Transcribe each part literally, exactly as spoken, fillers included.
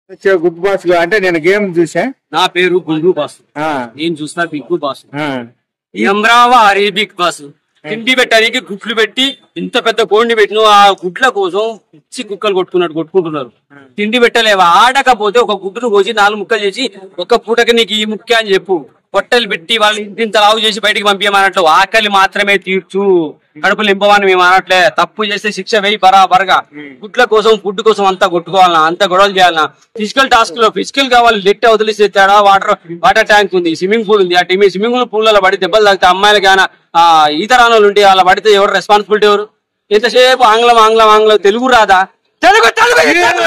Good boss లో అంటే నేను గేమ్ చూసా. నా పేరు గుండు బాసు, నేను చూస్తా బిగ్ బాస్. అమరావారి బిగ్ బాస్ తిండి పెట్టడానికి గుడ్లు పెట్టి ఇంత పెద్ద కోడిని పెట్టిన ఆ గుడ్ల కోసం పిచ్చి కుక్కలు కొట్టుకున్నట్టు కొట్టుకుంటున్నారు. తిండి పెట్టలేవా, ఆడకపోతే ఒక గుడ్డును కోసి నాలుగు ముక్కలు చేసి ఒక పూటకి నీకు ఈ ముక్క అని చెప్పు, పొట్టలు పెట్టి వాళ్ళు ఇంత లావు చేసి బయటికి పంపించమన్నట్లు. ఆకలి మాత్రమే తీర్చు, కడుపులు నింపమని మేము అనట్లే. తప్పు చేస్తే శిక్ష వేయి బరాబరగా. గుడ్ల కోసం ఫుడ్ కోసం అంతా కొట్టుకోవాలన్నా, అంత గొడవలు చేయాలన్నా. ఫిజికల్ టాస్క్ లో ఫిజికల్ గా వాళ్ళు లెట్ వదిలేసి తేడా. వాటర్ వాటర్ ట్యాంక్ ఉంది, స్విమ్మింగ్ పూల్ ఉంది. ఆ టీమ్ స్విమ్మింగ్ పూల్ లో పడి దెబ్బలు తాగితే అమ్మాయిలకి ఏమైనా ఆ ఈత రానులు ఉంటే అలా పడితే ఎవరు రెస్పాన్సిబిలిటీ ఎవరు? ఎంతసేపు ఆంగ్లం ఆంగ్లం ఆంగ్లం, తెలుగు రాదా? తెలుగు తెలుగు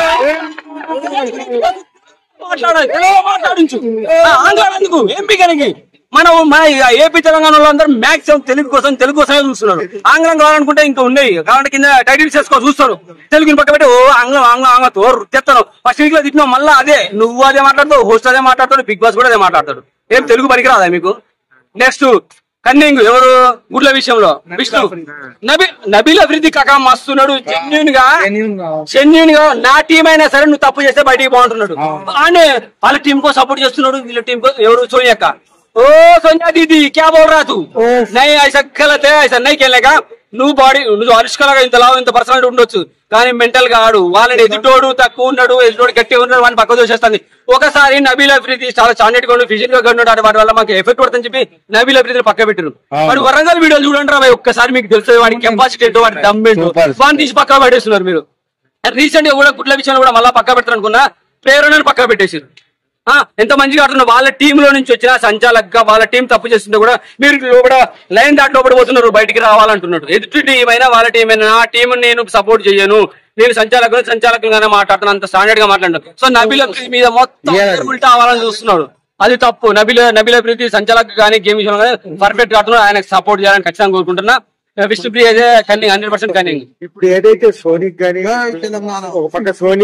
మాట్లాడాలి, తెలుగు మాట్లాడించు. ఆంగ్లం ఎందుకు? ఎంపీ కనుక మనం మన ఏపీ తెలంగాణలో అందరూ మ్యాక్సిమం తెలుగు కోసం తెలుగు కోసమే చూస్తున్నారు. ఆంగ్లం కావాలనుకుంటే ఇంకా ఉండేవి కాబట్టి కింద టైటిల్స్ వేసుకో చూస్తారు. తెలుగుని పక్క పెట్టి ఓ ఆంగ్లం ఆంగ్లం ఆంగ్లంతో తెస్తాను. ఫస్ట్ వీక్ లో తిట్టినావు, మళ్ళీ అదే నువ్వు అదే మాట్లాడతావు, హోస్ట్ అదే మాట్లాడతాడు, బిగ్ బాస్ కూడా అదే మాట్లాడతాడు. ఏం తెలుగు పనికిరాదా మీకు? నెక్స్ట్ కన్నింగ్ ఎవరు గుడ్ల విషయంలో? విష్ణు నబీ నబీల్ అభివృద్ధి కాక మస్తున్నాడు. జెన్యున్ గా జెన్యున్ గా నా టీం అయినా సరే నువ్వు తప్పు చేస్తే బయటికి బాగుంటున్నాడు. బాగానే వాళ్ళ టీం కో సపోర్ట్ చేస్తున్నాడు. వీళ్ళ టీం కో ఎవరు? సోనియక్క. ओ सोनिया दीदी क्या बोल रहा तू? नहीं ऐसा गलत है, ऐसा नहीं खेलेगा. నువ్వు బాడీ నువ్వు అనుష్కలాగా ఇంత లావు ఇంత పర్సనాలిటీ ఉండొచ్చు కానీ మెంటల్ గా ఆడు. వాళ్ళని ఎదుటోడు తక్కువ ఉన్నాడు, ఎదుటోడు గట్టిగా ఉన్నాడు, వాడిని పక్క దోసేస్తుంది. ఒకసారి నబీల్ అఫ్రీది చాలా స్టాండర్డ్ గా ఫిజికల్ గా ఉన్నాడు, వాటి వల్ల మాకు ఎఫెక్ట్ పడుతుందని చెప్పి నబీల్ అఫ్రీది పక్క పెట్టారు. వాడు వరంగల్ వీడియోలు చూడండి రా, ఒక్కసారి మీకు తెలుస్తుంది వాడి కెపాసిటీ ఏంటో, వాడి దమ్ ఏంటో. వాడిని తీసి పక్క పెట్టేస్తున్నారు మీరు. రీసెంట్ గా కూడా గుడ్ల విషయంలో కూడా మళ్ళీ పక్క పెడతారు అనుకున్నా, ప్రేరణను పక్క పెట్టేసారు. ఎంత మంచిగా ఆడుతున్నారు. వాళ్ళ టీమ్ లో నుంచి వచ్చిన సంచాలకుగా వాళ్ళ టీం తప్పు చేస్తుంటే కూడా మీరు లోపల లైన్ దాటి లోపల పోతున్నారు, బయటికి రావాలంటున్నాడు. ఎదుటి టీం అయినా వాళ్ళ టీం అయినా నా టీం నేను సపోర్ట్ చేయను, నేను సంచాలకులు సంచాలకులుగానే మాట్లాడుతున్నాను, అంత స్టాండర్డ్ గా మాట్లాడు. సో నబీల్ అఫ్రీది మీద మొత్తం ఉల్టా అవ్వాలని చూస్తున్నాడు. అది తప్పు. నబీల్ నబీల్ అఫ్రీది సంచాలకు కానీ గేమ్ విషయంలో కానీ పర్ఫెక్ట్ ఆడుతున్నాడు. ఆయనకు సపోర్ట్ చేయాలని ఖచ్చితంగా కోరుకుంటున్నా. విష్ణుప్రియ అయితే కన్నింగ్ హండ్రెడ్ పర్సెంట్ కన్నింగ్. ఇప్పుడు ఏదైతే సోనీకి కానీ ఒక పక్క సోనీ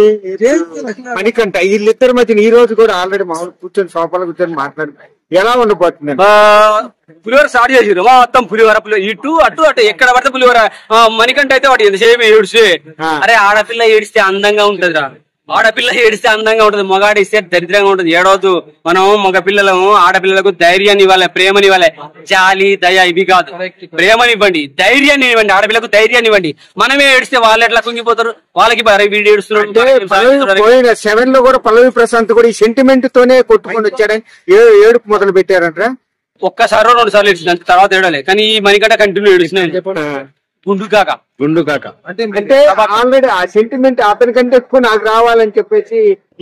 మణికంఠ వీళ్ళిద్దరి మధ్యన ఈ రోజు కూడా ఆల్రెడీ మామూలు కూర్చొని సోఫాలో కూర్చొని మాట్లాడి ఎలా ఉండబోతుంది? పులిహోర స్టార్ట్ చేసిరు మొత్తం. పులిహోర పులి ఇటు అటు అటు ఎక్కడ పడితే పులిహోర. మణికంఠ అయితే వాటి ఎంతసేపు ఏడిస్తే, అరే ఆడపిల్ల ఏడిస్తే అందంగా ఉంటదిరా, ఆడపిల్ల ఏడిస్తే అందంగా ఉంటది, మగాడు ఇస్తే దరిద్రంగా ఉంటది. ఏడవద్దు. మనం మగ పిల్లలము ఆడపిల్లలకు ధైర్యాన్ని ఇవ్వాలి, ప్రేమని ఇవ్వాలి. జాలి దయ ఇవి కాదు, ప్రేమని ఇవ్వండి, ధైర్యాన్ని ఇవ్వండి. ఆడపిల్లకు ధైర్యాన్ని ఇవ్వండి. మనమే ఏడిస్తే వాళ్ళు ఎట్లా కుంగిపోతారు? వాళ్ళకి వీడియో ఏడుస్తున్నాడు. సెవెన్ లో కూడా పల్లవి ప్రశాంత్ కూడా ఈ సెంటిమెంట్ తోనే కొట్టుకొని వచ్చాడని ఏడుపు మొదలు పెట్టారంట. ఒక్కసారి రెండు సార్లు ఏడిచింది, తర్వాత ఏడలే. కానీ ఈ మణికంఠ కంటిన్యూ ఏడుస్తున్నాయి. గుండు కాక గుండు కాక అంటే అంటే ఆల్రెడీ ఆ సెంటిమెంట్ అతనికంటే ఎక్కువ నాకు రావాలని చెప్పేసి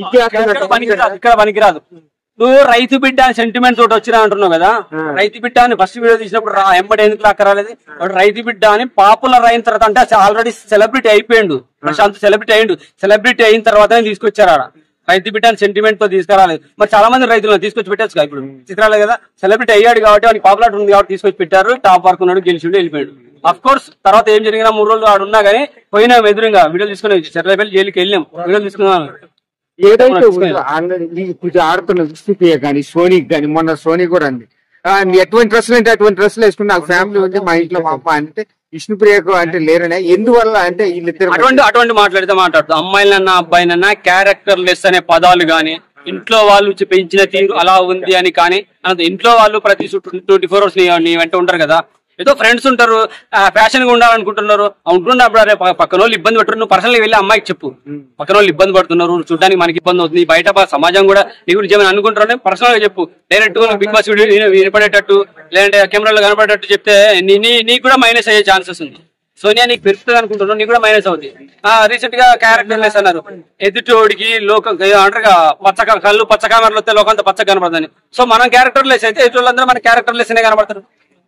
ఇక్కడ పనికిరాదు. నువ్వు రైతు బిడ్డ అని సెంటిమెంట్ తోటి వచ్చినా అంటున్నావు కదా. రైతు బిడ్డ అని ఫస్ట్ వీడియో తీసినప్పుడు రా ఎంబడి ఎందుకు రాకరాలేదు? రైతు బిడ్డ అని పాపులర్ అయిన తర్వాత అంటే ఆల్రెడీ సెలబ్రిటీ అయిపోయిండు ప్రశాంత్, సెలబ్రిటీ అయ్యిండు. సెలబ్రిటీ అయిన తర్వాత తీసుకొచ్చారు ఆడ. రైతు బిడ్డ అని సెంటిమెంట్ తో తీసుకురాలేదు. మరి చాలా మంది రైతులను తీసుకొచ్చి పెట్టచ్చు కదా. ఇప్పుడు చిత్రాలే కదా, సెలబ్రిటీ అయ్యాడు కాబట్టి వాడికి పాపులారిటీ ఉంది కాబట్టి తీసుకొచ్చి పెట్టారు. టాప్ వరకు ఉన్నాడు, గెలిచిండు, వెళ్ళిపోయాడు. అఫ్ కోర్స్ తర్వాత ఏం జరిగినా మూడు రోజులు ఆడు ఉన్నా గానీ పోయినా ఎదురుగా వీడియో తీసుకుని చెర్లపల్లి జైలుకి వెళ్ళాం, వీడియో తీసుకున్నాం. ఏదైతే ఇప్పుడు ఆడుతున్న విష్ణుప్రియ కానీ సోనీకి కానీ మొన్న సోనీ కూడా అంది ఎటువంటి డ్రెస్సులు అంటే అటువంటి డ్రెస్సులు వేసుకుని నాకు ఫ్యామిలీ ఉంది, మా ఇంట్లో మా అమ్మ అంటే విష్ణుప్రియకు అంటే లేరనే. ఎందువల్ల అంటే వీళ్ళిద్దరు అటువంటి అటువంటి మాట్లాడితే మాట్లాడుతూ అమ్మాయిలన్నా అబ్బాయినన్నా క్యారెక్టర్ లెస్ అనే పదాలు గానీ, ఇంట్లో వాళ్ళు పెంచిన తీరు అలా ఉంది అని కానీ, ఇంట్లో వాళ్ళు ప్రతి ట్వంటీ ఫోర్ అవర్స్ నీ వెంట ఉంటారు కదా. ఏదో ఫ్రెండ్స్ ఉంటారు, ఫ్యాషన్ గా ఉండాలనుకుంటున్నారు, ఉంటున్నప్పుడు పక్కన వాళ్ళు ఇబ్బంది పెట్టరు. నువ్వు పర్సనల్ గా వెళ్ళి అమ్మాయికి చెప్పు, పక్కన వాళ్ళు ఇబ్బంది పడుతున్నారు, చూడడానికి మనకి ఇబ్బంది అవుతుంది, బయట సమాజం కూడా నీ గురించి ఏమైనా అనుకుంటారని పర్సనల్ గా చెప్పు. డైరెక్ట్ బిగ్ బాస్ వీడియో వినపడేటట్టు లేదంటే కెమెరాలో కనపడేటట్టు చెప్తే నీకు కూడా మైనస్ అయ్యే ఛాన్సెస్ ఉంది. సోనియా నీకు పెరుగుతుంది అనుకుంటున్నావు, నీకు కూడా మైనస్ అవుతుంది. రీసెంట్ గా క్యారెక్టర్ లెస్ అన్నారు. ఎదుటోడికి లోకం అంటారు పచ్చ కళ్ళు పచ్చ కెమెరాలు వస్తే లోకంతా పచ్చ కనపడుతుంది. సో మనం క్యారెక్టర్ లెస్ అయితే ఎదుటోళ్ళందరూ మన క్యారెక్టర్ లెస్ అనే కనపడతారు.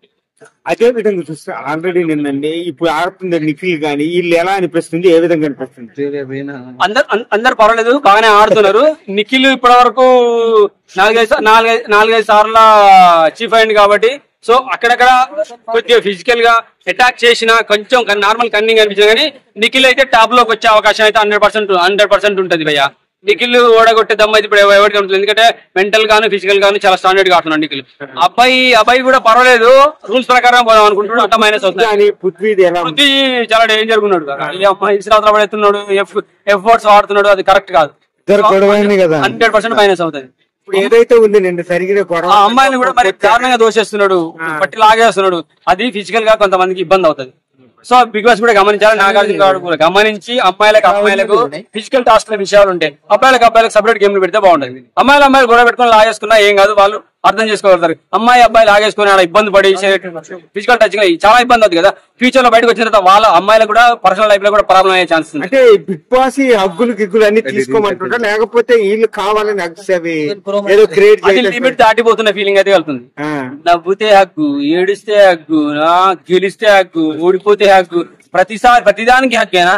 అదే విధంగా చూస్తే ఆల్రెడీ నిన్నండి ఇప్పుడు ఆడుతుంది నిఖిల్ గానీ వీళ్ళు ఎలా అనిపిస్తుంది, ఏ విధంగా అనిపిస్తుంది? అందరు అందరు పర్వాలేదు, బాగానే ఆడుతున్నారు. నిఖిల్ ఇప్పటి వరకు నాలుగైదు నాలుగైదు నాలుగైదు సార్ల చీఫ్ అయింది కాబట్టి సో అక్కడక్కడ కొద్దిగా ఫిజికల్ గా అటాక్ చేసిన కొంచెం నార్మల్ కన్నింగ్ అనిపించింది. కానీ నిఖిల్ అయితే టాప్ లోకి వచ్చే అవకాశం అయితే హండ్రెడ్ పర్సెంట్ హండ్రెడ్ పర్సెంట్ ఉంటుంది భయ్య. నిఖిల్ ఓడగొట్టే దమ్మ అయితే ఇప్పుడు ఎవరికి ఉంటుంది, ఎందుకంటే మెంటల్ గాను ఫిజికల్ గాను చాలా స్టాండర్డ్ గా ఆడుతున్నాడు నిఖిల్. అబ్బాయి అబ్బాయి కూడా పర్వాలేదు, రూల్స్ ప్రకారం పోదాం అనుకుంటున్నాడు, అంత మైనస్ అవుతుంది. పృథ్వీ చాలా డేంజర్ ఉన్నాడు, ఇస్రాత్ పడుతున్నాడు, ఎఫ్ ఎఫ్ వర్డ్స్ వాడుతున్నాడు, అది కరెక్ట్ కాదు. హండ్రెడ్ పర్సెంట్ మైనస్ అవుతుంది. ఇప్పుడు ఏదైతే ఉంది నేను సరిగ్గా గొడవ ఆ అమ్మాయిని కూడా మరి దారుణంగా దోషేస్తున్నాడు, పట్టి లాగేస్తున్నాడు. అది ఫిజికల్ గా కొంతమందికి ఇబ్బంది అవుతుంది. సో బిగ్ బాస్ కూడా గమనించాలి. నాగార్జున గారు కూడా గమనించి అమ్మాయిలకు అమ్మాయిలకు ఫిజికల్ టాస్క్ విషయాలు ఉంటాయి, అబ్బాయిలకు అబ్బాయిలకు సపరేట్ గేమ్లు పెడితే బాగుంటుంది. అమ్మాయిలు అమ్మాయిలు గొడవ పెట్టుకుని లాగేసుకున్నా ఏం కాదు, వాళ్ళు అర్థం చేసుకోగలుగుతారు. అమ్మాయి అబ్బాయి లాగేసుకుని అలా ఇబ్బంది పడి ఫిజికల్ టచ్ చాలా ఇబ్బంది అవుతుంది కదా. ఫ్యూచర్ లో బయటకు వచ్చిన తర్వాత వాళ్ళ అమ్మాయిలకు కూడా పర్సనల్ లైఫ్ లో కూడా ప్రాబ్లం అయ్యే ఛాన్స్ ఉంది. అంటే బిగ్ బాస్ హగ్గులు గిగ్గులు అన్ని తీసుకోమంటుంటా, లేకపోతే వీళ్ళు కావాలని హగ్స్ అవి ఏదో క్రియేట్ లిమిట్ దాటిపోతున్న ఫీలింగ్ అయితే వెళ్తుంది. నవ్వుతే హగ్గు, ఏడిస్తే హగ్గు, గెలిస్తే హగ్గు, ఓడిపోతే హగ్గు, ప్రతిసారి ప్రతిదానికి హగ్గేనా?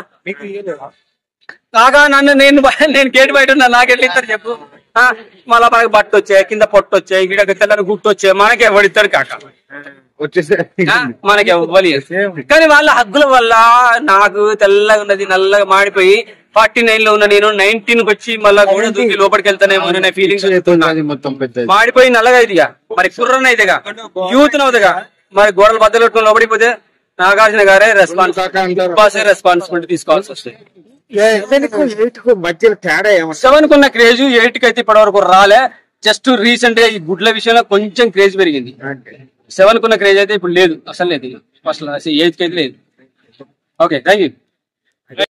కాగా నన్ను నేను నేను కేటు బయట ఉన్నా, నాకెట్లా ఇస్తారు చెప్పు? మళ్ళా మనకి బట్ట వచ్చాయి, కింద పొట్టు వచ్చాయి, గిడ తెల్లని గుట్టు వచ్చాయి, మనకి ఎవడిస్తాడు కాక మనకి ఇవ్వాలి. కానీ వాళ్ళ హగ్గుల వల్ల నాకు తెల్లగా ఉన్నది నల్లగా మాడిపోయి ఫార్టీ నైన్ లో ఉన్న నేను నైన్టీన్ కి వచ్చి మళ్ళా కూడా దూకి లోపలికి వెళ్తానేమో అనే ఫీలింగ్స్ మాడిపోయి నల్లగా ఇదిగా మరి కుర్రన అయితేగా యూత్ నవుతుగా మరి గోడలు బద్దలు పెట్టుకుని లోపడిపోతే నాగార్జున గారే రెస్పాన్స్ రెస్పాన్సిబిలిటీ తీసుకోవాల్సి వస్తుంది. సెవెన్ కున్న క్రేజ్ ఎయిట్ కి అయితే ఇప్పటి వరకు రాలే. జస్ట్ రీసెంట్ గా ఈ గుడ్ల విషయంలో కొంచెం క్రేజ్ పెరిగింది. సెవెన్ కున్న క్రేజ్ అయితే ఇప్పుడు లేదు, అసలు లేదు, అసలు ఎయిత్ కి అయితే లేదు. Okay, thank you.